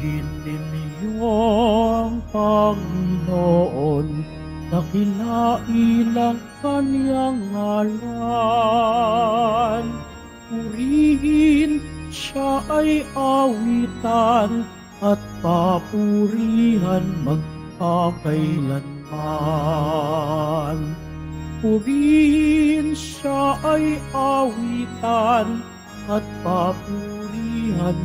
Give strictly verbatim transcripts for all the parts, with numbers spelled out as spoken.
Ininyo ang Panginoon, dakilailang Kanyang ngalan. Purihin siya ay awitan at papurihan magpakailanman. Purihin siya ay awitan at papurihan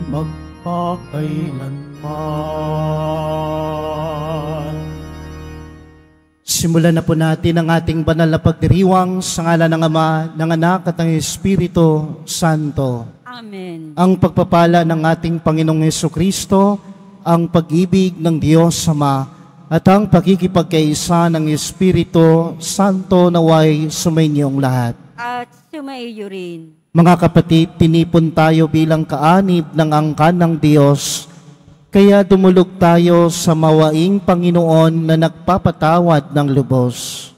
magpakailanman. Simulan na po natin ang ating banal na pagdiriwang sa ngalan ng Ama, ng Anak at ng Espiritu Santo. Amen. Ang pagpapala ng ating Panginoong Hesukristo, ang pag-ibig ng Diyos Ama, at ang pagkikipagkaisa ng Espiritu Santo naway sumainyong lahat. At sumaiyo rin. Mga kapatid, tinipon tayo bilang kaanib ng angkan ng Diyos, kaya dumulog tayo sa mawaing Panginoon na nagpapatawad ng lubos.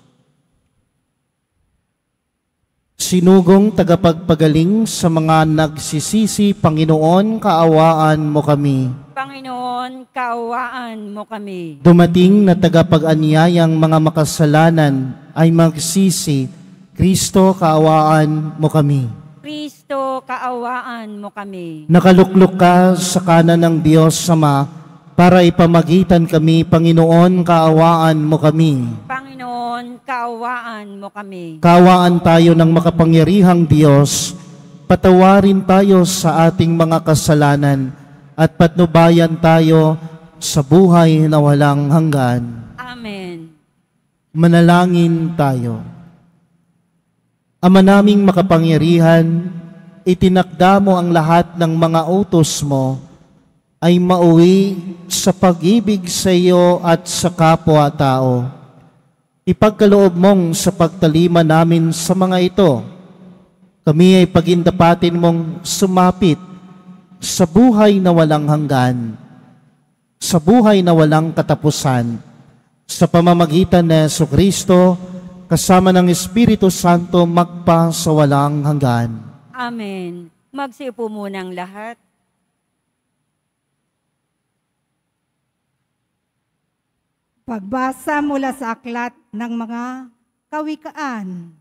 Sinugong tagapagpagaling sa mga nagsisisi, Panginoon, kaawaan mo kami. Panginoon, kaawaan mo kami. Dumating na tagapag-anyayang mga makasalanan ay magsisi, Kristo, kaawaan mo kami. Kristo, kaawaan mo kami. Nakaluklok ka sa kanan ng Diyos Ama para ipamagitan kami, Panginoon, kaawaan mo kami. Panginoon, kaawaan mo kami. Kaawaan tayo ng makapangyarihang Diyos, patawarin tayo sa ating mga kasalanan at patnubayan tayo sa buhay na walang hanggan. Amen. Manalangin tayo. Ama naming makapangyarihan, itinakda mo ang lahat ng mga utos mo ay mauwi sa pag-ibig sa iyo at sa kapwa-tao. Ipagkaloob mong sa pagtalima namin sa mga ito, kami ay pagindapatin mong sumapit sa buhay na walang hanggan, sa buhay na walang katapusan, sa pamamagitan ni Jesucristo, kasama ng Espiritu Santo, magpa sa walang hanggan. Amen. Magsiupo muna ang lahat. Pagbasa mula sa aklat ng mga kawikaan.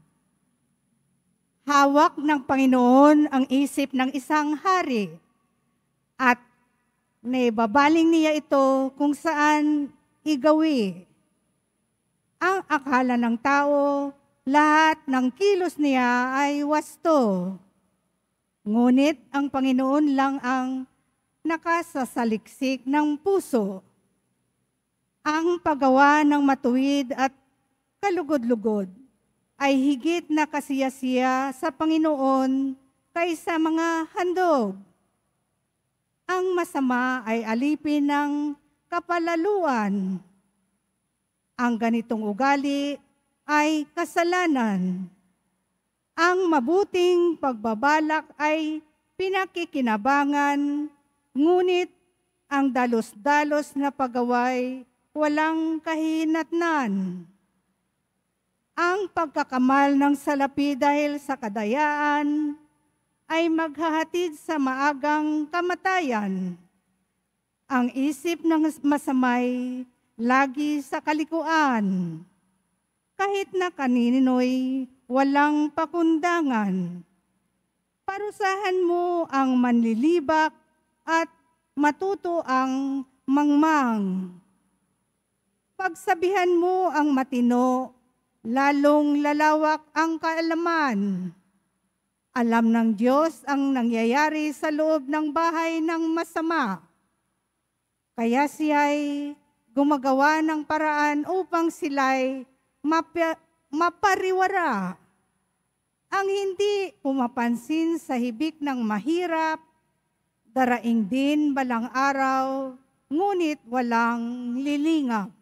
Hawak ng Panginoon ang isip ng isang hari at naibabaling niya ito kung saan igawi. Ang akala ng tao, lahat ng kilos niya ay wasto. Ngunit ang Panginoon lang ang nakasasaliksik ng puso. Ang paggawa ng matuwid at kalugod-lugod ay higit na kasiyasiya sa Panginoon kaysa mga handog. Ang masama ay alipin ng kapalaluan. Ang ganitong ugali ay kasalanan. Ang mabuting pagbabalak ay pinakikinabangan, ngunit ang dalos-dalos na paggaway walang kahinatnan. Ang pagkakamal ng salapi dahil sa kadayaan ay maghahatid sa maagang kamatayan. Ang isip ng masamay lagi sa kalikuan, kahit na kanino'y walang pakundangan. Parusahan mo ang manlilibak at matuto ang mangmang. Pagsabihan mo ang matino, lalong lalawak ang kaalaman. Alam ng Diyos ang nangyayari sa loob ng bahay ng masama. Kaya siya'y gumagawa ng paraan upang sila'y mapa, mapariwara. Ang hindi pumapansin sa hibik ng mahirap, daraing din balang araw, ngunit walang lilingap.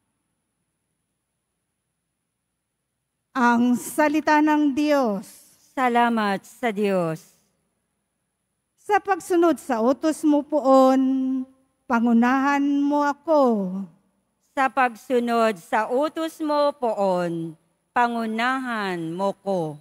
Ang salita ng Diyos. Salamat sa Diyos. Sa pagsunod sa utos mo poon, pangunahan mo ako. Sa pagsunod sa utos mo poon, pangunahan mo ko.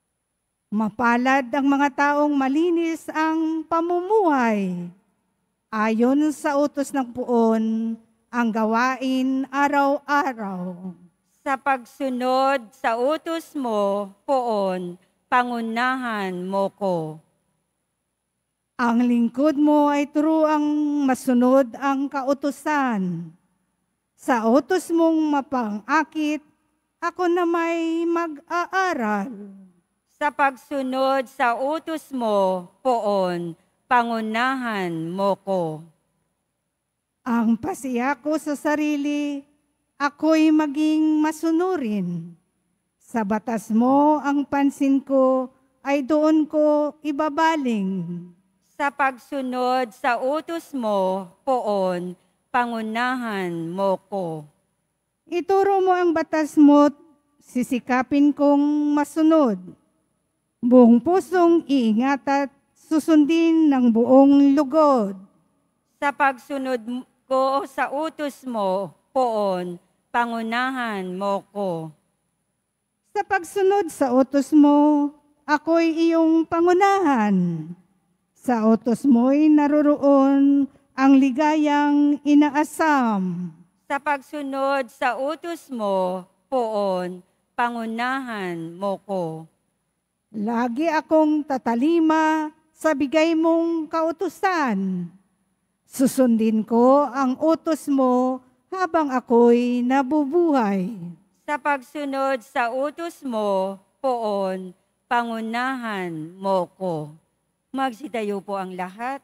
Mapalad ang mga taong malinis ang pamumuhay ayon sa utos ng puon, ang gawain araw-araw. Sa pagsunod sa utos mo, poon, pangunahan mo ko. Ang lingkod mo ay turuang masunod ang kautusan. Sa utos mong mapangakit, ako na may mag-aaral. Sa pagsunod sa utos mo, poon, pangunahan mo ko. Ang pasiya ko sa sarili, ako'y maging masunurin. Sa batas mo, ang pansin ko ay doon ko ibabaling. Sa pagsunod sa utos mo, poon, pangunahan mo ko. Ituro mo ang batas mo, sisikapin kong masunod. Buong pusong iingat at susundin ng buong lugod. Sa pagsunod ko sa utos mo, poon, pangunahan mo ko. Sa pagsunod sa utos mo, ako'y iyong pangunahan. Sa utos mo'y naroroon ang ligayang inaasam. Sa pagsunod sa utos mo, poon, pangunahan mo ko. Lagi akong tatalima sa bigay mong kautusan. Susundin ko ang utos mo habang ako'y nabubuhay. Sa pagsunod sa utos mo, poon, pangunahan mo ko. Magsitayo po ang lahat.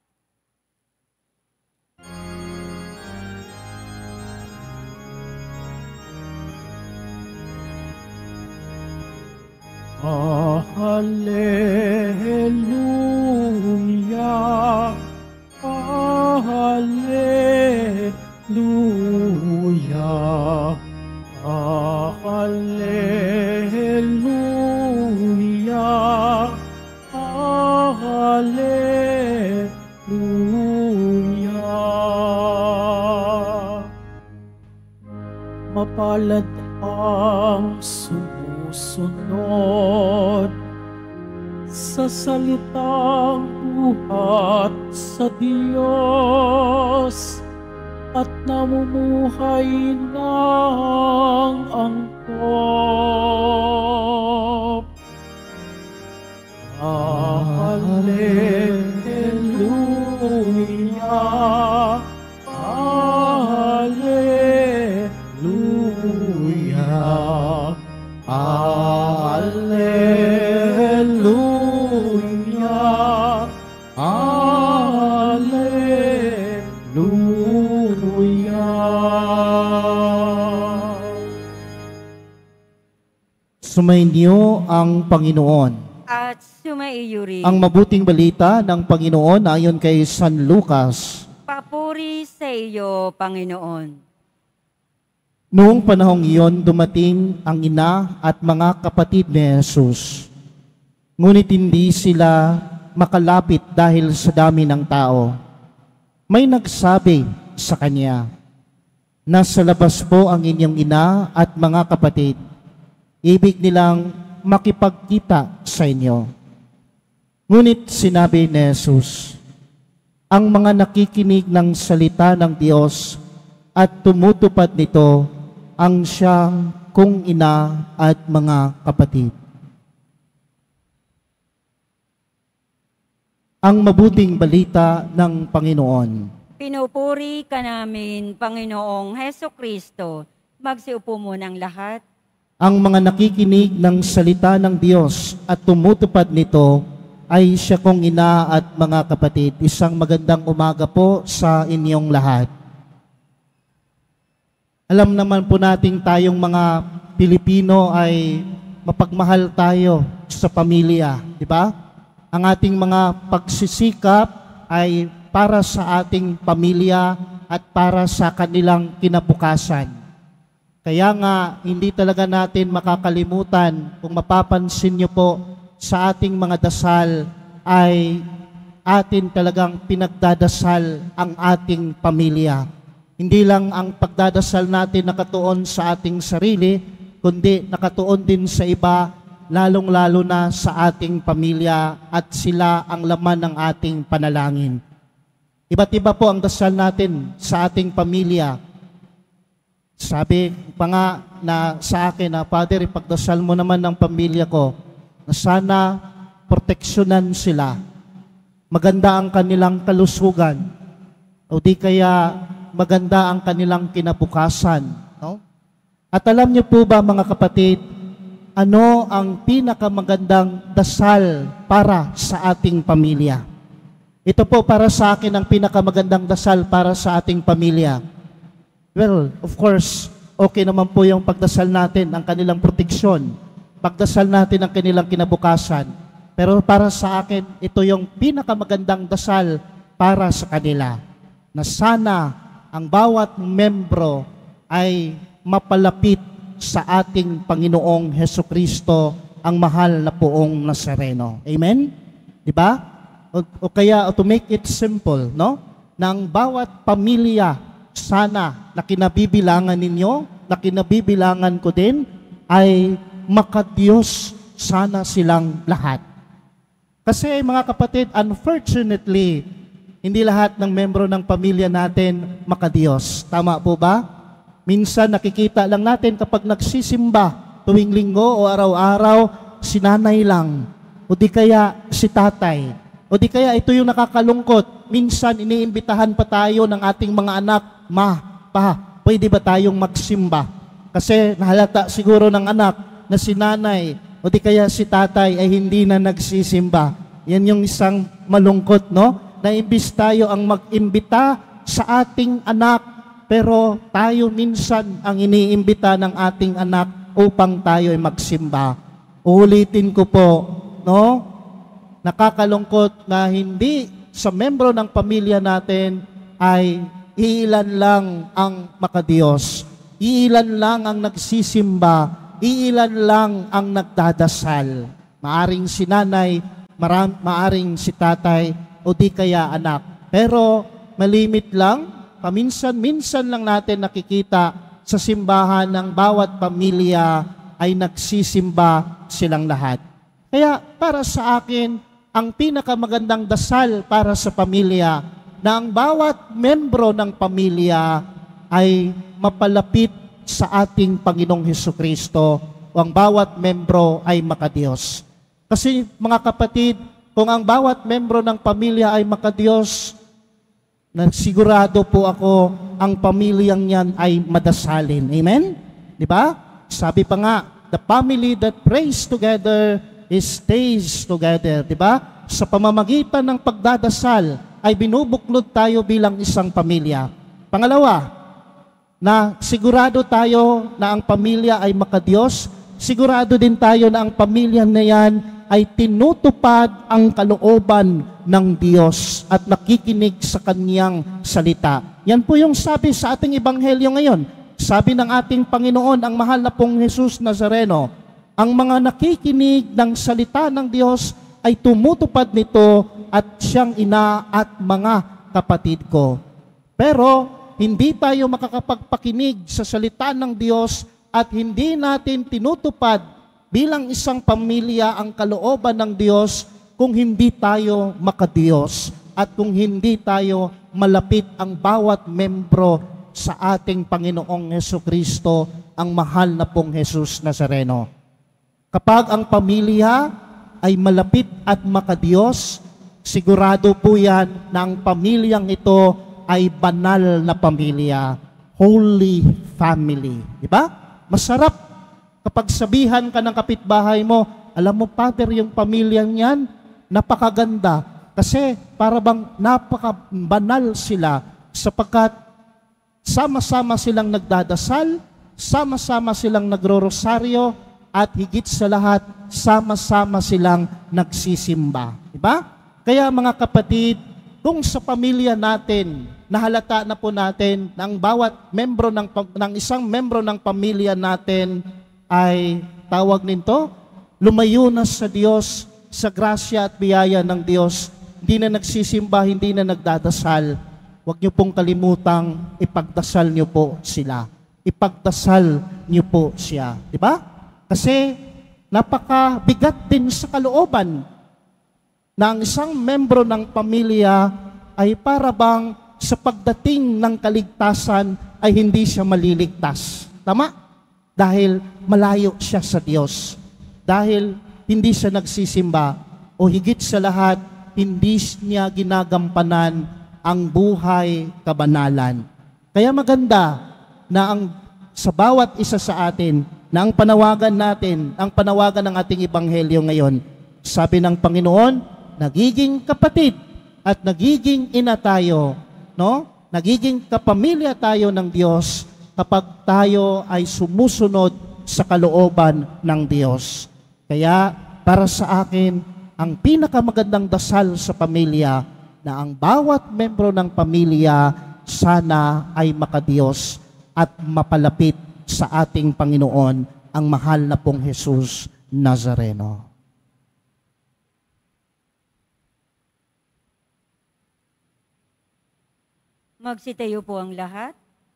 Hallelujah, Hallelujah, Hallelujah, Hallelujah. Mapalad ang sumusunod sa salitang buhat sa Diyos at namumuhay ng angkop. Hallelujah, Hallelujah, Hallelujah, Hallelujah. Sumainyo ang Panginoon. At sumaiyo rin. Ang mabuting balita ng Panginoon ayon kay San Lucas. Papuri sa iyo, Panginoon. Noong panahong iyon, dumating ang ina at mga kapatid ni Jesus. Ngunit hindi sila makalapit dahil sa dami ng tao. May nagsabi sa kanya, "Nasa labas po ang inyong ina at mga kapatid. Ibig nilang makipagkita sa inyo." Ngunit sinabi ni Jesus, "Ang mga nakikinig ng salita ng Diyos at tumutupad nito ang siyang kong ina at mga kapatid." Ang mabuting balita ng Panginoon. Pinupuri ka namin, Panginoong Heso Kristo. Magsiupo muna ang lahat. Ang mga nakikinig ng salita ng Diyos at tumutupad nito ay siya kong ina at mga kapatid. Isang magandang umaga po sa inyong lahat. Alam naman po nating tayong mga Pilipino ay mapagmahal tayo sa pamilya, di ba? Ang ating mga pagsisikap ay para sa ating pamilya at para sa kanilang kinabukasan. Kaya nga, hindi talaga natin makakalimutan, kung mapapansin nyo po sa ating mga dasal, ay atin talagang pinagdadasal ang ating pamilya. Hindi lang ang pagdadasal natin nakatuon sa ating sarili, kundi nakatuon din sa iba, lalong-lalo na sa ating pamilya at sila ang laman ng ating panalangin. Iba't iba po ang dasal natin sa ating pamilya. Sabi pa nga na sa akin na, Father, ipagdasal mo naman ng pamilya ko na sana proteksyonan sila. Maganda ang kanilang kalusugan o di kaya maganda ang kanilang kinabukasan. No? At alam niyo po ba mga kapatid, ano ang pinakamagandang dasal para sa ating pamilya? Ito po para sa akin ang pinakamagandang dasal para sa ating pamilya. Well, of course, okay naman po yung pagdasal natin, ang kanilang proteksyon. Pagdasal natin ang kanilang kinabukasan. Pero para sa akin, ito yung pinakamagandang dasal para sa kanila. Na sana ang bawat membro ay mapalapit sa ating Panginoong Hesukristo, ang mahal na poong Nazareno. Amen? Di ba? O, o kaya, to make it simple, no? Na ang bawat pamilya sana na kinabibilangan ninyo, na kinabibilangan ko din, ay makadiyos sana silang lahat. Kasi mga kapatid, unfortunately, hindi lahat ng membro ng pamilya natin makadiyos. Tama po ba? Minsan nakikita lang natin kapag nagsisimba tuwing linggo o araw-araw, si nanay lang. O di kaya si tatay. O di kaya ito yung nakakalungkot. Minsan iniimbitahan pa tayo ng ating mga anak, Ma, Pa, pwede ba tayong magsimba? Kasi nahalata siguro ng anak na si nanay o di kaya si tatay ay hindi na nagsisimba. Yan yung isang malungkot, no? Na imbis tayo ang mag-imbita sa ating anak, pero tayo minsan ang iniimbita ng ating anak upang tayo ay magsimba. Uulitin ko po, no? Nakakalungkot na hindi sa membro ng pamilya natin ay iilan lang ang makadiyos. Iilan lang ang nagsisimba. Iilan lang ang nagdadasal. Maaring si nanay, maram, maaring si tatay, o di kaya anak. Pero malimit lang, paminsan-minsan lang natin nakikita sa simbahan ng bawat pamilya ay nagsisimba silang lahat. Kaya para sa akin, ang pinakamagandang dasal para sa pamilya na ang bawat membro ng pamilya ay mapalapit sa ating Panginoong Hesukristo o ang bawat membro ay makadiyos. Kasi mga kapatid, kung ang bawat membro ng pamilya ay makadiyos, nagsigurado po ako ang pamilyang yan ay madasalin. Amen? Di ba? Sabi pa nga, the family that prays together is stays together. Di ba? Sa pamamagitan ng pagdadasal, ay binubuklod tayo bilang isang pamilya. Pangalawa, na sigurado tayo na ang pamilya ay makadiyos, sigurado din tayo na ang pamilya na yan ay tinutupad ang kalooban ng Diyos at nakikinig sa Kanyang salita. Yan po yung sabi sa ating ebanghelyo ngayon. Sabi ng ating Panginoon, ang mahal na pong Jesus Nazareno, ang mga nakikinig ng salita ng Diyos ay tumutupad nito at siyang ina at mga kapatid ko. Pero hindi tayo makakapagpakinig sa salita ng Diyos at hindi natin tinutupad bilang isang pamilya ang kalooban ng Diyos kung hindi tayo makadiyos at kung hindi tayo malapit ang bawat membro sa ating Panginoong Hesukristo, ang mahal na pong Jesus Nazareno. Kapag ang pamilya ay malapit at makadiyos, sigurado po yan na ang pamilyang ito ay banal na pamilya, holy family. Diba? Masarap kapag sabihan ka ng kapitbahay mo, alam mo, Father, yung pamilyang yan, napakaganda. Kasi para bang napakabanal sila sapagkat sama-sama silang nagdadasal, sama-sama silang nagro-rosaryo, at higit sa lahat, sama-sama silang nagsisimba. Diba? Kaya mga kapatid, kung sa pamilya natin, nahalata na po natin na ang bawat membro ng, ng isang membro ng pamilya natin ay tawag nito, lumayo na sa Diyos, sa grasya at biyaya ng Diyos, hindi na nagsisimba, hindi na nagdadasal. Huwag niyo pong kalimutang ipagdasal niyo po sila. Ipagdasal niyo po siya. Diba? Kasi napakabigat din sa kalooban na ang isang membro ng pamilya ay para bang sa pagdating ng kaligtasan ay hindi siya maliligtas. Tama? Dahil malayo siya sa Diyos. Dahil hindi siya nagsisimba o higit sa lahat, hindi niya ginagampanan ang buhay kabanalan. Kaya maganda na ang sa bawat isa sa atin, na ang panawagan natin, ang panawagan ng ating ebanghelyo ngayon, sabi ng Panginoon, nagiging kapatid at nagiging ina tayo, no? Nagiging kapamilya tayo ng Diyos kapag tayo ay sumusunod sa kalooban ng Diyos. Kaya para sa akin, ang pinakamagandang dasal sa pamilya na ang bawat membro ng pamilya sana ay makadiyos at mapalapit sa ating Panginoon, ang mahal na pong Jesus Nazareno. Magsitayo po ang lahat.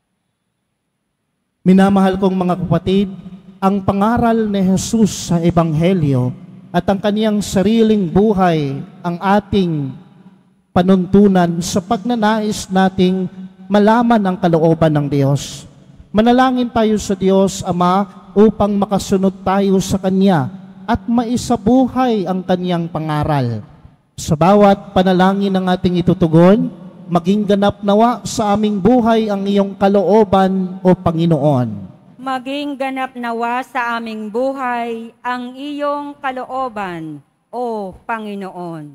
Minamahal kong mga kapatid, ang pangaral ni Jesus sa Ebanghelyo at ang kaniyang sariling buhay ang ating panuntunan sa pagnanais nating malaman ang kalooban ng Diyos. Manalangin tayo sa Diyos, Ama, upang makasunod tayo sa Kanya at maisabuhay ang Kaniyang pangaral. Sa bawat panalangin ng ating itutugon, maging ganap nawa sa aming buhay ang iyong kalooban, O Panginoon. Maging ganap nawa sa aming buhay ang iyong kalooban, O Panginoon.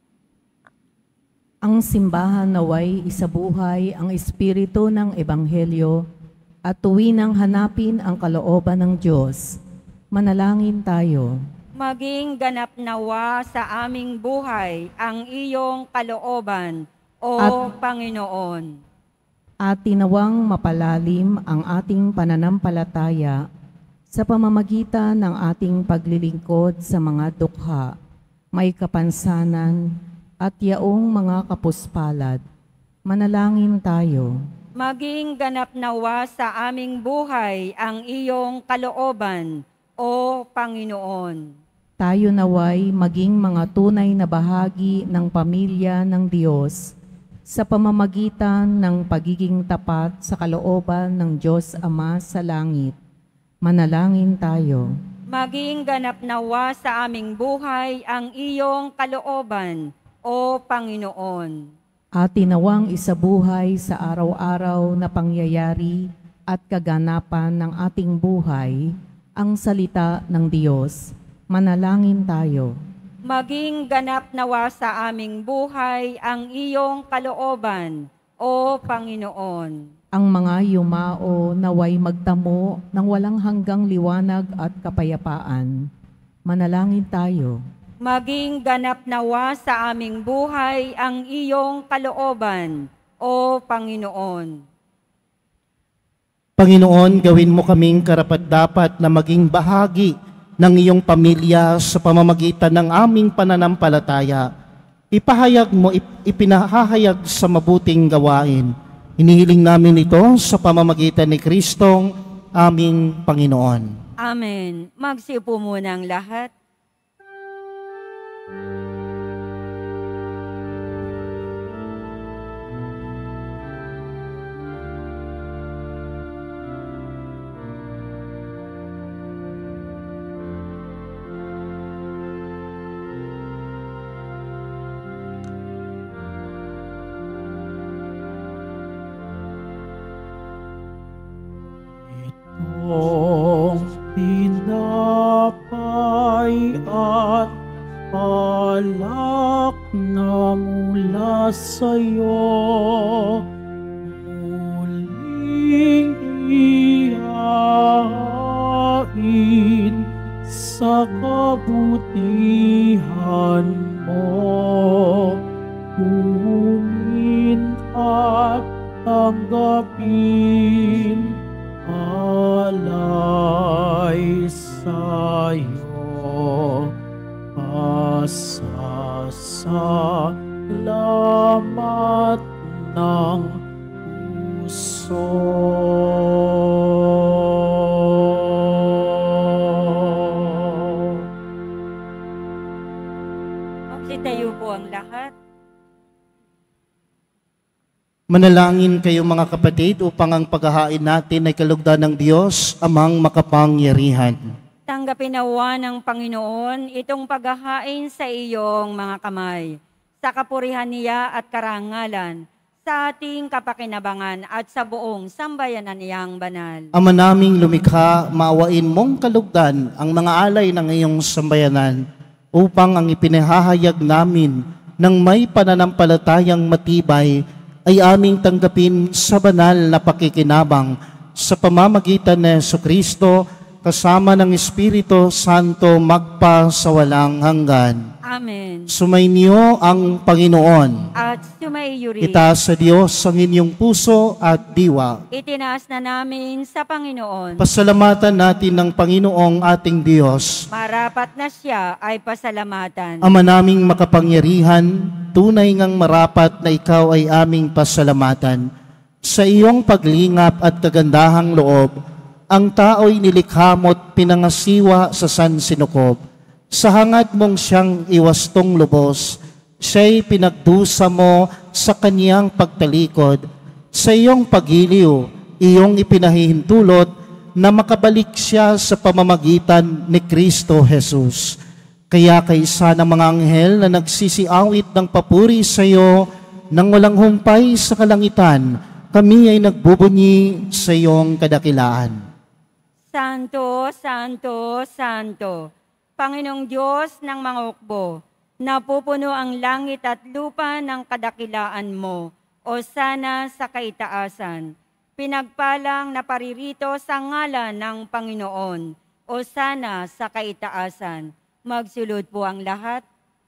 Ang simbahan naway isabuhay ang espiritu ng Ebanghelyo at tuwinang hanapin ang kalooban ng Diyos. Manalangin tayo. Maging ganap nawa sa aming buhay ang iyong kalooban, O At- Panginoon. At tinawang mapalalim ang ating pananampalataya sa pamamagitan ng ating paglilingkod sa mga dukha, may kapansanan at yaong mga kapuspalad. Manalangin tayo. Maging ganap nawa sa aming buhay ang iyong kalooban, O Panginoon. Tayo naway maging mga tunay na bahagi ng pamilya ng Diyos sa pamamagitan ng pagiging tapat sa kalooban ng Diyos Ama sa langit. Manalangin tayo. Maging ganap nawa sa aming buhay ang iyong kalooban, O Panginoon. At tinawang isabuhay sa araw-araw na pangyayari at kaganapan ng ating buhay ang salita ng Diyos. Manalangin tayo. Maging ganap nawa sa aming buhay ang iyong kalooban, O Panginoon. Ang mga yumao naway magtamo ng walang hanggang liwanag at kapayapaan. Manalangin tayo. Maging ganap nawa sa aming buhay ang iyong kalooban, O Panginoon. Panginoon, gawin mo kaming karapat-dapat na maging bahagi ng iyong pamilya sa pamamagitan ng aming pananampalataya. Ipahayag mo, ip- ipinahahayag sa mabuting gawain. Hinihiling namin ito sa pamamagitan ni Kristong aming Panginoon. Amen. Magsiupo muna ang lahat. Itong tinapay at alak na mula sa'yo, muling ihain sa kabutihan mo. Kunin at tanggapin alay sa'yo, pasasalamat ng puso. Magsitayo po ang lahat. Manalangin kayo mga kapatid upang ang paghahain natin ay kalugdan ng Diyos, Amang makapangyarihan. Tanggapin nawa ng Panginoon itong paghahain sa iyong mga kamay, sa kapurihan niya at karangalan, sa ating kapakinabangan at sa buong sambayanan niyang banal. Ama naming lumikha, maawain mong kalugdan ang mga alay ng iyong sambayanan upang ang ipinahahayag namin ng may pananampalatayang matibay ay aming tanggapin sa banal na pakikinabang sa pamamagitan ni Jesucristo kasama ng Espiritu Santo magpa sa walang hanggan. Amen. Sumainyo ang Panginoon. At sumaiyo rin. Itaas sa Diyos ang inyong puso at diwa. Itinaas na namin sa Panginoon. Pasalamatan natin ng Panginoong ating Diyos. Marapat na siya ay pasalamatan. Ama naming makapangyarihan, tunay ngang marapat na ikaw ay aming pasalamatan. Sa iyong paglingap at kagandahang loob, ang tao'y nilikha mo't pinangasiwa sa sansinukob. Sa hangad mong siyang iwastong lubos, siya'y pinagdusa mo sa kanyang pagtalikod. Sa iyong pagiliw, iyong ipinahihintulot na makabalik siya sa pamamagitan ni Kristo Jesus. Kaya kaysa ng mga anghel na nagsisiawit ng papuri sa iyo nang walang humpay sa kalangitan, kami ay nagbubunyi sa iyong kadakilaan. Santo, Santo, Santo, Panginoong Diyos ng mga hukbo, napupuno ang langit at lupa ng kadakilaan mo, o sana sa kaitaasan. Pinagpalang na paririto sa ngalan ng Panginoon, o sana sa kaitaasan. Magsulod po ang lahat.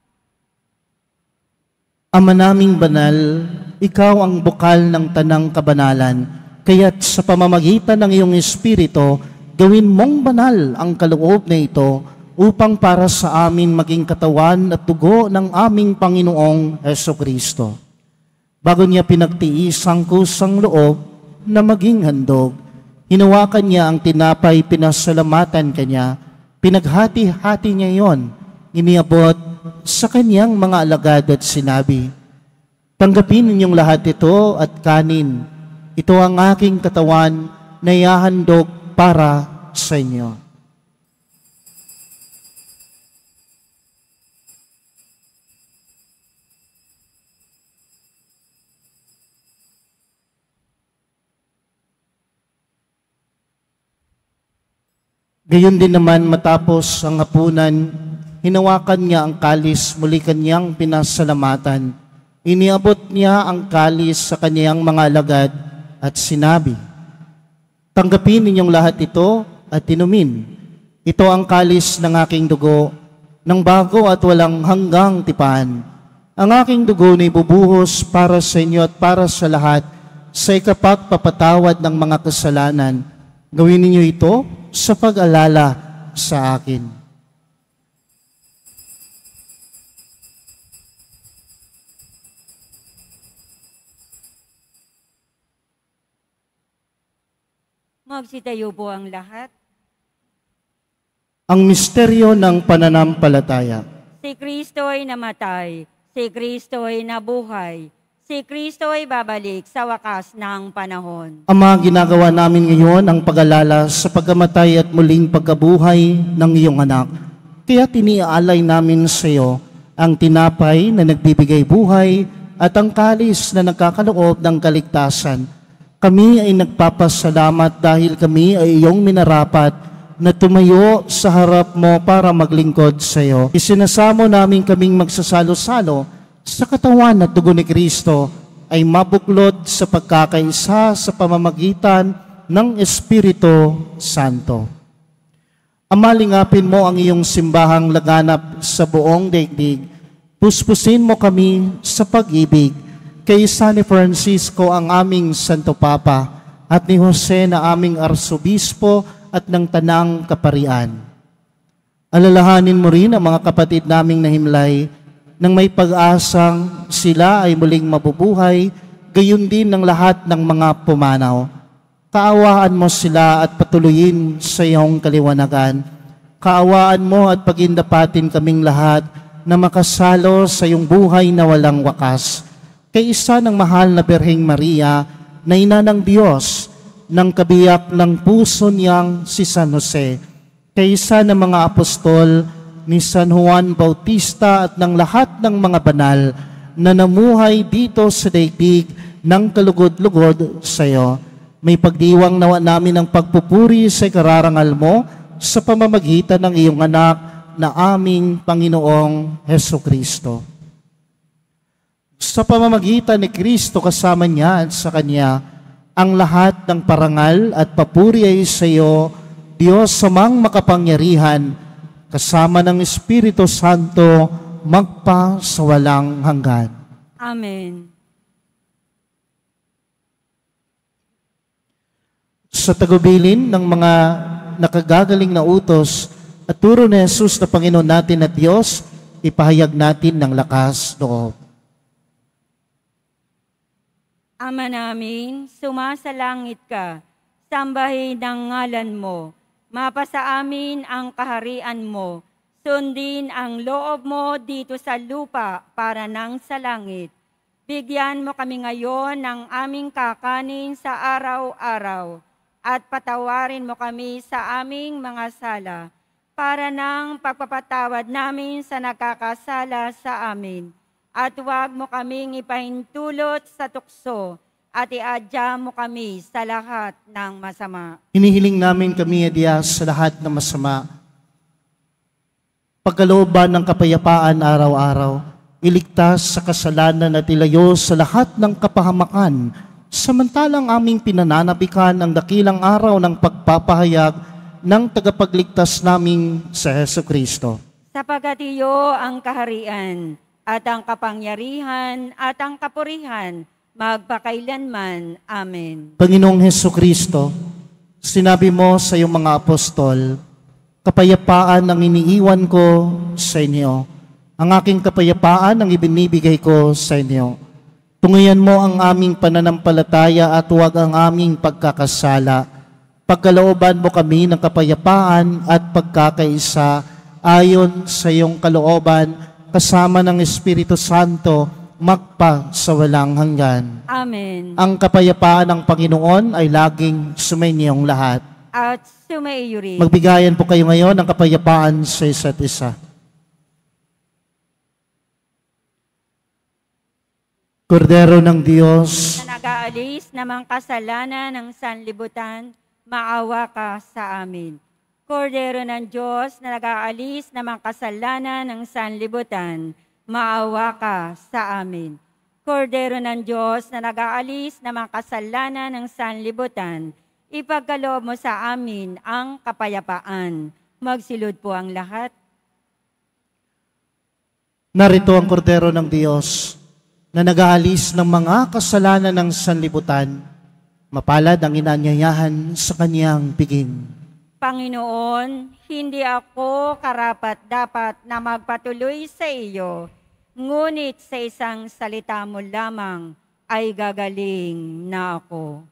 Ama naming banal, ikaw ang bukal ng tanang kabanalan, kaya't sa pamamagitan ng iyong Espiritu, gawin mong banal ang kaloob na ito, upang para sa amin maging katawan at dugo ng aming Panginoong Jesucristo. Bago niya pinagtiis ang kusang loob na maging handog, hinawakan niya ang tinapay, pinasalamatan kanya, pinaghati-hati niya yon, iniabot sa kanyang mga alagad at sinabi, "Tanggapin ninyong lahat ito at kanin. Ito ang aking katawan na ihahandog para sa inyo." Gayon din naman matapos ang hapunan, hinawakan niya ang kalis, muli kanyang pinasalamatan. Iniabot niya ang kalis sa kanyang mga alagad at sinabi, "Tanggapin ninyong lahat ito at inumin. Ito ang kalis ng aking dugo, ng bago at walang hanggang tipan. Ang aking dugo na ibubuhos para sa inyo at para sa lahat sa ikapagpapatawad ng mga kasalanan. Gawin ninyo ito sa pag-alala sa akin." Magsitayo po ang lahat. Ang misteryo ng pananampalataya. Si Kristo'y namatay, si Kristo'y nabuhay, si Kristo'y babalik sa wakas ng panahon. Ama, ginagawa namin ngayon ang pag-alala sa pagkamatay at muling pagkabuhay ng iyong anak. Kaya tiniaalay namin sa iyo ang tinapay na nagbibigay buhay at ang kalis na nagkakaloob ng kaligtasan. Kami ay nagpapasalamat dahil kami ay iyong minarapat na tumayo sa harap mo para maglingkod sa iyo. Isinasamo namin kaming magsasalo-salo sa katawan at dugo ni Kristo ay mabuklod sa pagkakaisa sa pamamagitan ng Espiritu Santo. Ama, lingapin mo ang iyong simbahang laganap sa buong daigdig. Puspusin mo kami sa pag-ibig. Kay San Francisco ang aming Santo Papa at ni Jose na aming Arsobispo at ng Tanang Kaparian. Alalahanin mo rin ang mga kapatid naming nahimlay nang may pag-asang sila ay muling mabubuhay, gayon din ng lahat ng mga pumanaw. Kaawaan mo sila at patuloyin sa iyong kaliwanagan. Kaawaan mo at pagindapatin kaming lahat na makasalo sa iyong buhay na walang wakas. kay isa ng mahal na Birheng Maria, na ina ng Diyos, ng kabiyak ng puso niyang si San Jose, kay isa ng mga apostol ni San Juan Bautista at ng lahat ng mga banal na namuhay dito sa daigdig ng kalugod-lugod sa iyo. May pagdiwang nawa namin ang pagpupuri sa kararangal mo sa pamamagitan ng iyong anak na aming Panginoong Heso Kristo. Sa pamamagitan ni Kristo kasama niya at sa Kanya, ang lahat ng parangal at papuri ay sa iyo, Diyos samang makapangyarihan, kasama ng Espiritu Santo, magpa sa walang hanggan. Amen. Sa tagubilin ng mga nakagagaling na utos at turo ni Jesus na Panginoon natin at Diyos, ipahayag natin ng lakas loob. Ama namin, sumasalangit ka, sambahin ang ngalan mo, mapasa amin ang kaharian mo, sundin ang loob mo dito sa lupa para nang sa langit. Bigyan mo kami ngayon ng aming kakanin sa araw-araw, at patawarin mo kami sa aming mga sala, para nang pagpapatawad namin sa nakakasala sa amin. At huwag mo kaming ipahintulot sa tukso, at iadya mo kami sa lahat ng masama. Hinihiling namin kami, Diyos, sa lahat ng masama. Pagkalooban ng kapayapaan araw-araw, iligtas sa kasalanan at ilayo sa lahat ng kapahamakan, samantalang aming pinananabikan ang dakilang araw ng pagpapahayag ng tagapagligtas naming sa Heso Kristo. Sapagkat iyo ang kaharian, at ang kapangyarihan, at ang kapurihan, magpakailanman. Amen. Panginoong Heso Kristo, sinabi mo sa iyong mga apostol, kapayapaan ang iniiwan ko sa inyo. Ang aking kapayapaan ang ibinibigay ko sa inyo. Tunguyan mo ang aming pananampalataya at huwag ang aming pagkakasala. Pagkalooban mo kami ng kapayapaan at pagkakaisa ayon sa iyong kalooban kasama ng Espiritu Santo magpa sa walang hanggan. Amen. Ang kapayapaan ng Panginoon ay laging sumainyong lahat. At sumaiyo rin. Magbigayan po kayo ngayon ng kapayapaan sa isa't isa. Kordero ng Diyos, Na nag-aalis ng mga kasalanan ng sanlibutan, maawa ka sa amin. Kordero ng Diyos na nag-aalis ng mga kasalanan ng sanlibutan, maawa ka sa amin. Kordero ng Diyos na nag-aalis ng mga kasalanan ng sanlibutan, ipagkaloob mo sa amin ang kapayapaan. Magsilod po ang lahat. narito ang Kordero ng Diyos na nag-aalis ng mga kasalanan ng sanlibutan. Mapalad ang inanyayahan sa kanyang piging. Panginoon, hindi ako karapat-dapat na magpatuloy sa iyo, ngunit sa isang salita mo lamang ay gagaling na ako.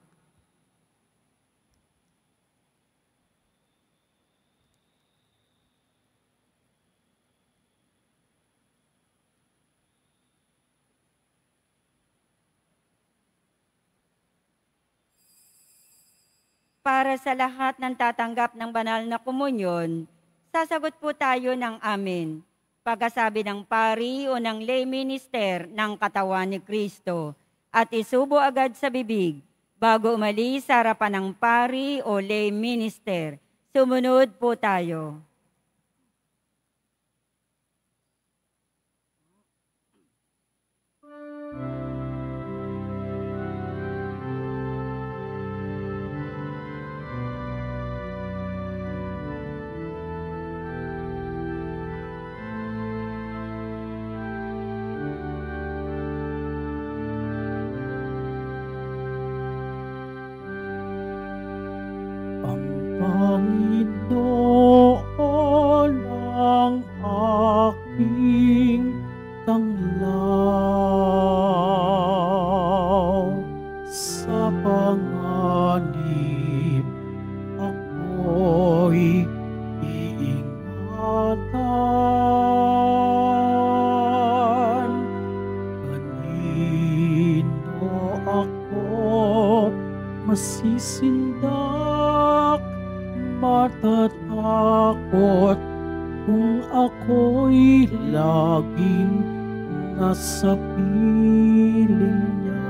Para sa lahat ng tatanggap ng banal na komunyon, sasagot po tayo ng amen. Pagkasabi ng pari o ng lay minister ng katawan ni Kristo at isubo agad sa bibig bago umalis sa harapan ng pari o lay minister. Sumunod po tayo. Panginoon ang aking tanglaw, sa panganib ako'y iingatan. matatakot kung ako'y laging nasa piling niya.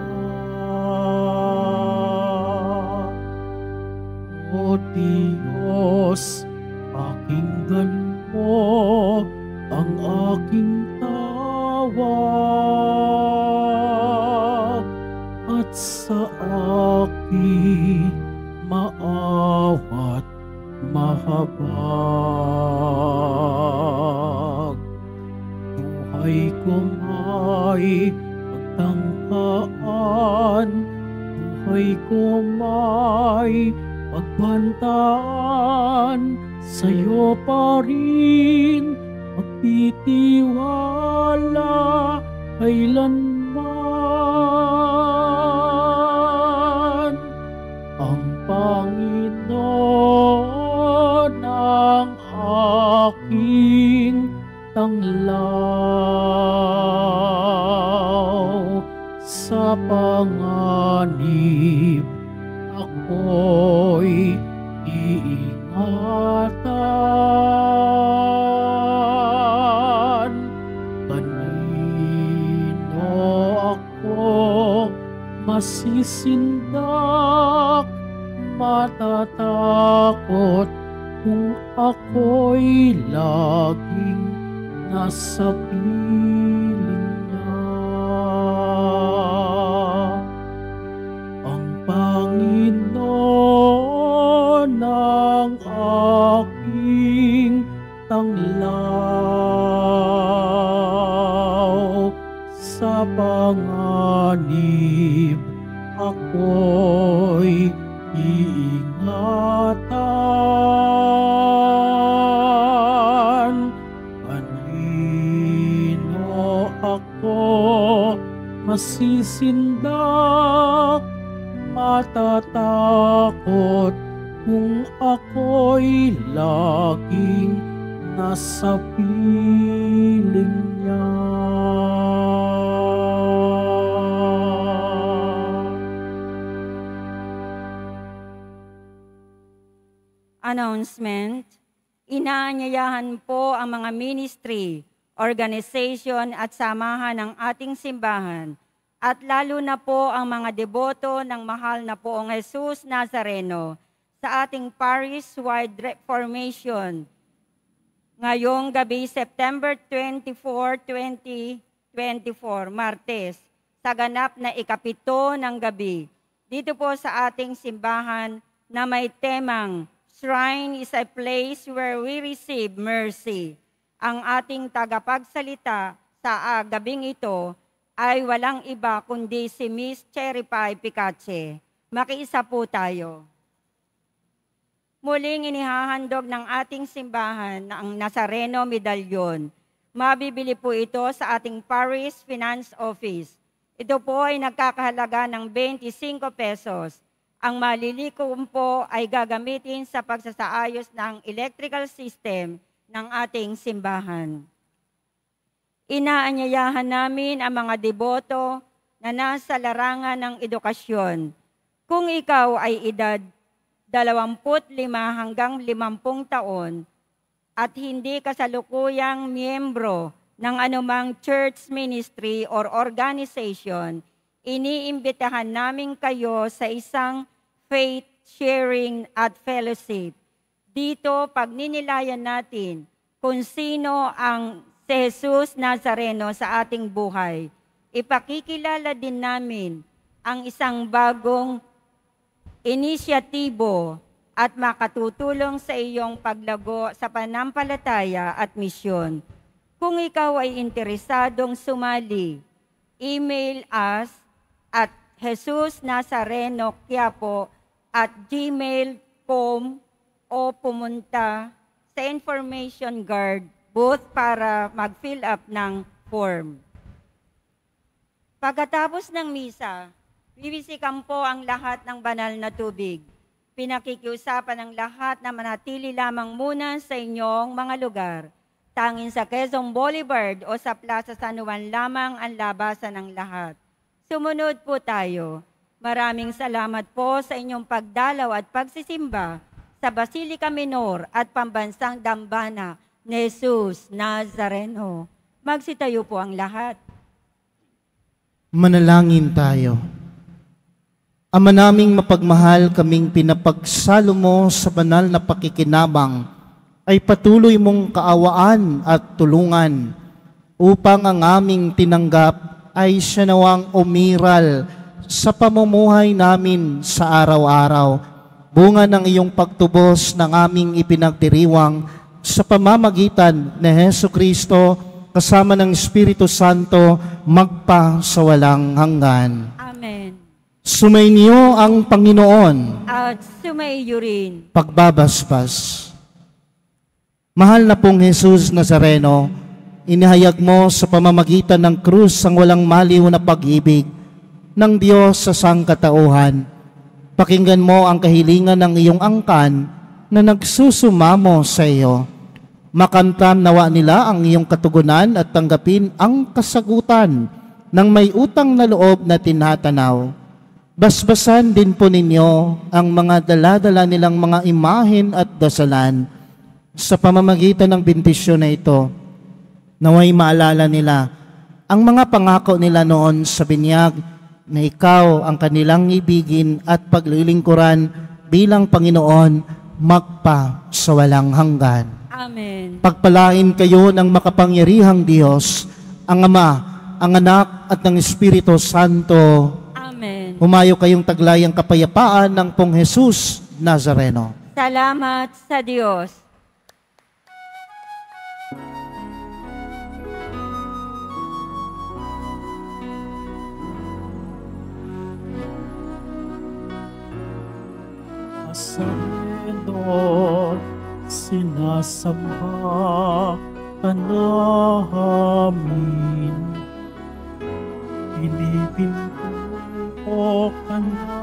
O Diyos, pakinggan mo ang aking tawag at sa akin maawat mahabag. Buhay ko may pagtangkaan, buhay ko may pagbantaan, sa'yo pa rin magtitiwala kailanman. Ang Panginoon ang aking tanglaw, sa panganib ako'y iingatan. Kanino ako masisindak, matatakot kung ako'y laging nasa piling niya. Ang Panginoon ang aking tanglaw, sa panganib ako'y iingatan. Kanino ako masisindak, matatakot kung ako'y laging nasa piling niya. Announcement. Inaanyayahan po ang mga ministry, organization at samahan ng ating simbahan at lalo na po ang mga deboto ng mahal na Poong Jesus Nazareno sa ating parish-wide reformation ngayong gabi September twenty-fourth, twenty twenty-four, Martes, sa ganap na ikapito ng gabi, dito po sa ating simbahan na may temang Shrine is a place where we receive mercy. Ang ating tagapagsalita sa uh, gabing ito ay walang iba kundi si Miss Cherry Pie Picache. Makiisa po tayo. Muling inihahandog ng ating simbahan ang Nazareno Medallion. Mabibili po ito sa ating Parish Finance Office. Ito po ay nagkakahalaga ng twenty-five pesos. Ang malilikom po ay gagamitin sa pagsasaayos ng electrical system ng ating simbahan. Inaanyayahan namin ang mga deboto na nasa larangan ng edukasyon. Kung ikaw ay edad dalawampu't lima hanggang limampung taon at hindi kasalukuyang miyembro ng anumang church ministry or organization, iniimbitahan namin kayo sa isang faith sharing at fellowship. Dito, pagninilayan natin kung sino ang si Jesus Nazareno sa ating buhay. Ipakikilala din namin ang isang bagong inisyatibo at makatutulong sa iyong paglago sa panampalataya at misyon. Kung ikaw ay interesadong sumali, email us at jesusnazarenoquiapo at gmail dot com o pumunta sa information guard booth para mag-fill up ng form. Pagkatapos ng misa, bibisikan po ang lahat ng banal na tubig. Pinakikiusapan ng lahat na manatili lamang muna sa inyong mga lugar. Tanging sa Quezon Boulevard o sa Plaza San Juan lamang ang labasan ng lahat. Sumunod po tayo. Maraming salamat po sa inyong pagdalaw at pagsisimba sa Basilica Minor at Pambansang Dambana ni Jesus Nazareno. Magsitayo po ang lahat. Manalangin tayo. Ama naming mapagmahal, kaming pinapagsalo mo sa banal na pakikinabang, ay patuloy mong kaawaan at tulungan upang ang aming tinanggap ay siya nawang umiral sa pamumuhay namin sa araw-araw, bunga ng iyong pagtubos ng aming ipinagdiriwang sa pamamagitan ni Hesu Kristo kasama ng Espiritu Santo magpa sa walang hanggan. Amen. Sumainyo ang Panginoon. At sumaiyo rin. Pagbabasbas. Mahal na pong Jesus Nazareno, inihayag mo sa pamamagitan ng krus ang walang maliw na pag-ibig ng Diyos sa sangkatauhan. Pakinggan mo ang kahilingan ng iyong angkan na nagsusumamo sa iyo. Makamtam nawa nila ang iyong katugunan at tanggapin ang kasagutan ng may utang na loob na tinatanaw. Basbasan din po ninyo ang mga dala-dala nilang mga imahen at dasalan sa pamamagitan ng bendisyon na ito. Naway maalala nila ang mga pangako nila noon sa binyag na ikaw ang kanilang ibigin at paglilingkuran bilang Panginoon magpa sa walang hanggan. Amen. Pagpalain kayo ng makapangyarihang Diyos, ang Ama, ang Anak at ng Espiritu Santo. Amen. Humayo kayong taglayang kapayapaan ng Pong Jesus Nazareno. Salamat sa Diyos. Nazareno, sinasamba ka namin. Pilipin ko ka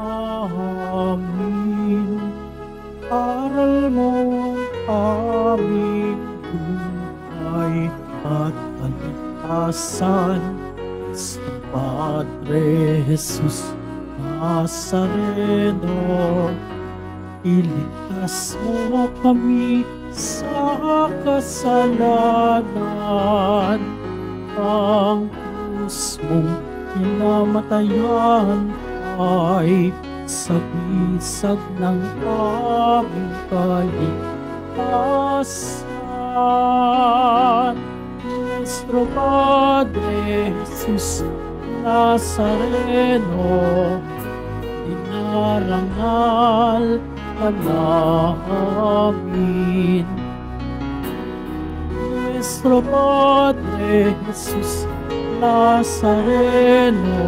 namin. Aral mo ang aming buhay at kaligtasan sa Padre Jesus Nazareno. Iligtas mo kami sa kasalanan. Ang krus mong pinamatayan ay sagisag ng aming kaligtasan. Nuestro Padre Jesus Nazareno, dinarangal ka namin. Nuestro Padre Jesus Nazareno,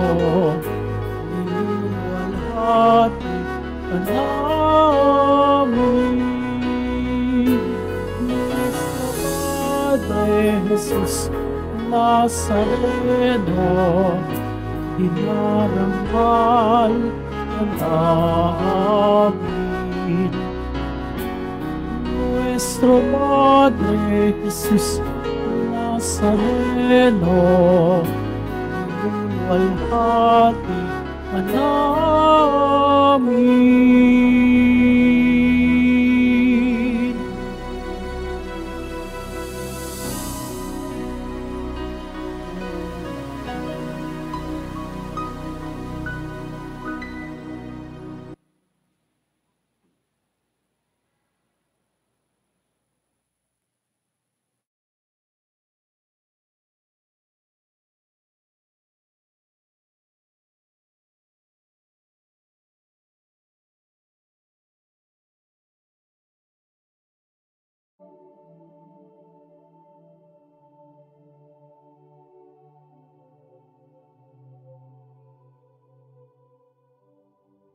niluwalhati ka namin. Nuestro Padre Jesus Nazareno, dinarangal ka namin. Nuestro Padre Jesus Nazareno, niluwalhati ka namin.